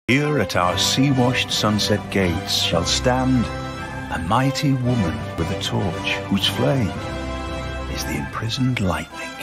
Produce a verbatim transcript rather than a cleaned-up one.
Here at our sea-washed sunset gates shall stand a mighty woman with a torch whose flame is the imprisoned lightning.